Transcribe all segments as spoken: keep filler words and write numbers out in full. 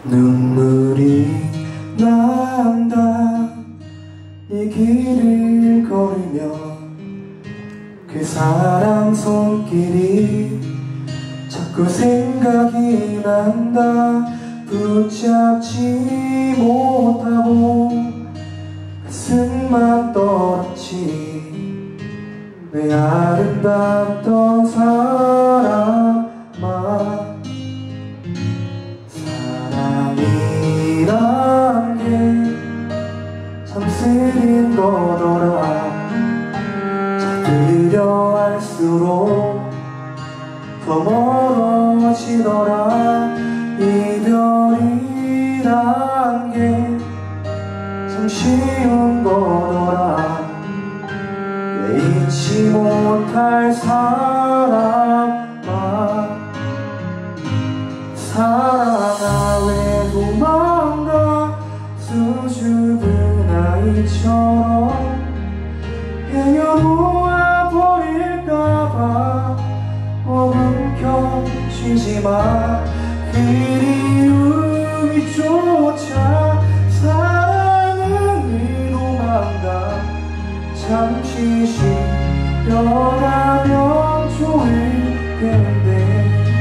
눈물이 난다. 이 길을 걸으며 그 사람 손길이 자꾸 생각이 난다. 붙잡지 못하고 가슴만 떨었지. 내 아름답던 사람아, 사랑이란 게 참 쓰린 거더라. 찾으려 할수록 더 멀어지더라. 이별이란 게 참 쉬운 거더라. 내 잊지 못할 사람아, 사랑아 왜 도망가. 수줍은 아이처럼 헤어놓아 버릴까봐 머금겨 쉬지마. 그리움이 쫓아 사랑은 늘 도망가. 잠시 쉬어가면 좋을 텐데.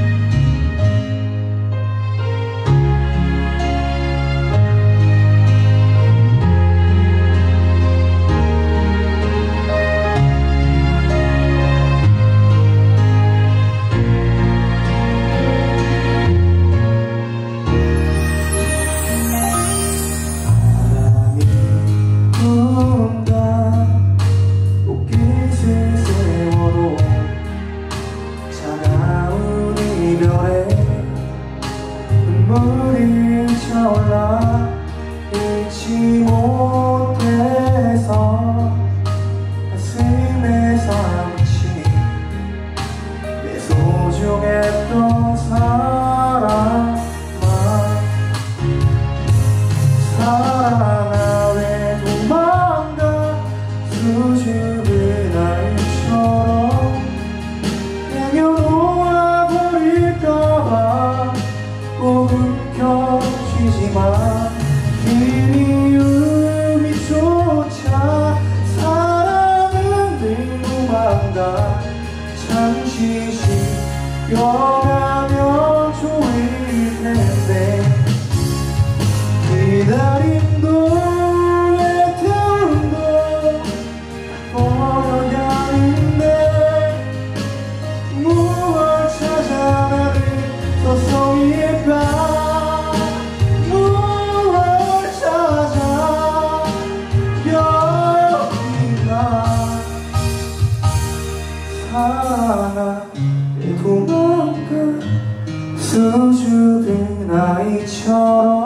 눈물이 차올라 잊지 못해서 가슴에 사무친 내 소중했던 사람아, 사랑아 왜 도망가. 수줍은 아이처럼 내려놓아 버릴까봐 머금겨 쉬지마. 그리움이 쫓아 사랑은 늘 도망가. 잠시 쉬어가면 좋을 텐데. 기다림도 애태움도 걸어가는데 무얼 찾아 나를 서서히일까. 무얼 찾아 여기가. 사랑아 왜 도망가. 수줍은 아이처럼